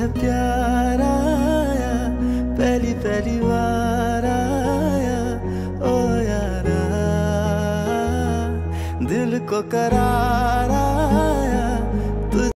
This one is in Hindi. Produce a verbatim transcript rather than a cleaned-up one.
प्यार आया, पहली पहली बार आया ओ यारा, दिल को करार आया।